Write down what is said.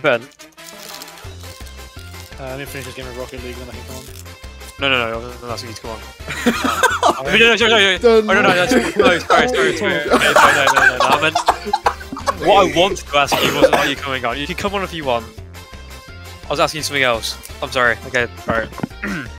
Ben. I need to finish this game of Rocket League, then I can come on. No, I'm asking you to come on. No, sorry. Oh, no, that's sorry. Okay, no. I meant, what I wanted to ask you wasn't are you coming on. You can come on if you want. I was asking you something else. I'm sorry. Okay, alright.